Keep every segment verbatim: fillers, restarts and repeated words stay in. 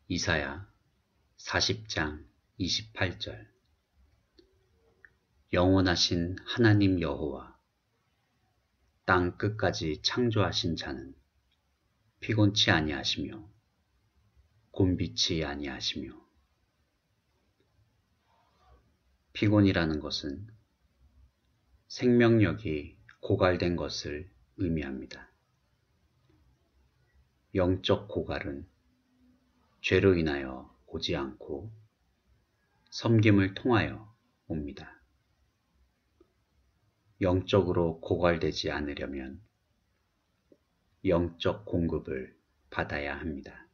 이사야 사십 장 이십팔 절. 영원하신 하나님 여호와, 땅 끝까지 창조하신 자는 피곤치 아니하시며 곤비치 아니하시며. 피곤이라는 것은 생명력이 고갈된 것을 의미합니다. 영적 고갈은 죄로 인하여 오지 않고 섬김을 통하여 옵니다. 영적으로 고갈되지 않으려면 영적 공급을 받아야 합니다.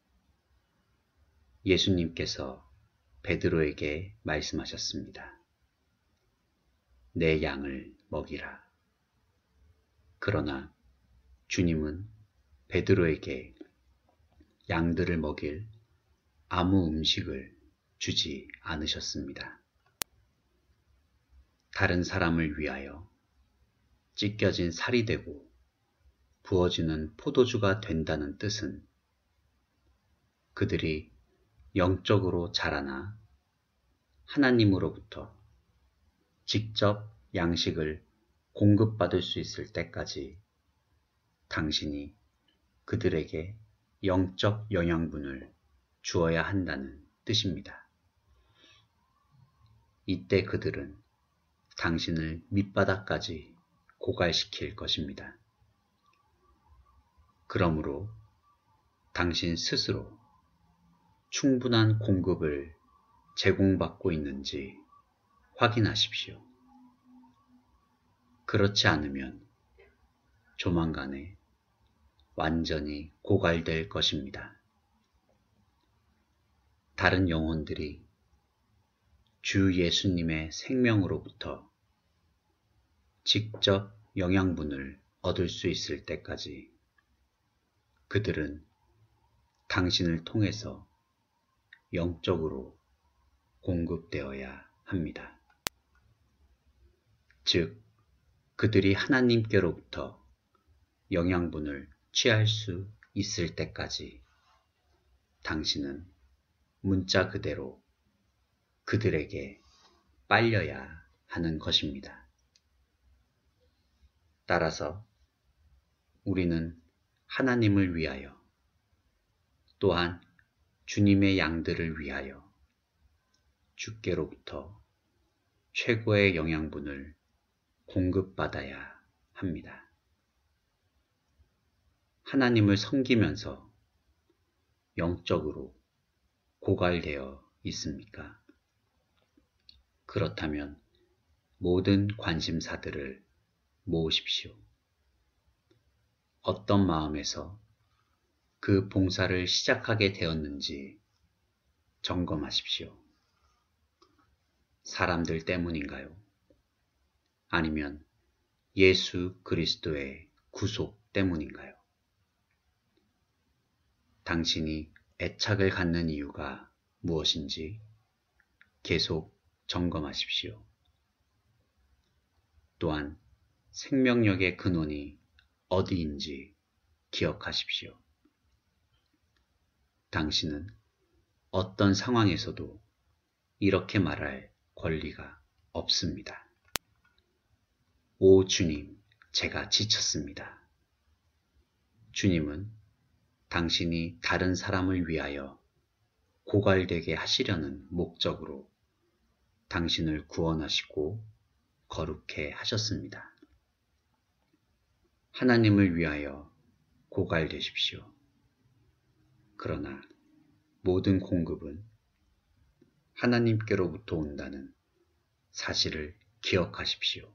예수님께서 베드로에게 말씀하셨습니다. 내 양을 먹이라. 그러나 주님은 베드로에게 양들을 먹일 아무 음식을 주지 않으셨습니다. 다른 사람을 위하여 찢겨진 살이 되고 부어지는 포도주가 된다는 뜻은 그들이 영적으로 자라나 하나님으로부터 직접 양식을 공급받을 수 있을 때까지 당신이 그들에게 영적 영양분을 주어야 한다는 뜻입니다. 이때 그들은 당신을 밑바닥까지 고갈시킬 것입니다. 그러므로 당신 스스로 충분한 공급을 제공받고 있는지 확인하십시오. 그렇지 않으면 조만간에 완전히 고갈될 것입니다. 다른 영혼들이 주 예수님의 생명으로부터 직접 영양분을 얻을 수 있을 때까지 그들은 당신을 통해서 영적으로 공급되어야 합니다. 즉, 그들이 하나님께로부터 영양분을 취할 수 있을 때까지 당신은 문자 그대로 그들에게 빨려야 하는 것입니다. 따라서 우리는 하나님을 위하여 또한 주님의 양들을 위하여 주께로부터 최고의 영양분을 공급받아야 합니다. 하나님을 섬기면서 영적으로 고갈되어 있습니까? 그렇다면 모든 관심사들을 모으십시오. 어떤 마음에서 그 봉사를 시작하게 되었는지 점검하십시오. 사람들 때문인가요? 아니면 예수 그리스도의 구속 때문인가요? 당신이 애착을 갖는 이유가 무엇인지 계속 점검하십시오. 또한 생명력의 근원이 어디인지 기억하십시오. 당신은 어떤 상황에서도 이렇게 말할 권리가 없습니다. 오 주님, 제가 지쳤습니다. 주님은 당신이 다른 사람을 위하여 고갈되게 하시려는 목적으로 당신을 구원하시고 거룩해 하셨습니다. 하나님을 위하여 고갈되십시오. 그러나 모든 공급은 하나님께로부터 온다는 사실을 기억하십시오.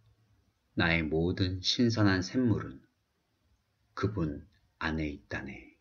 나의 모든 신선한 샘물은 그분 안에 있다네.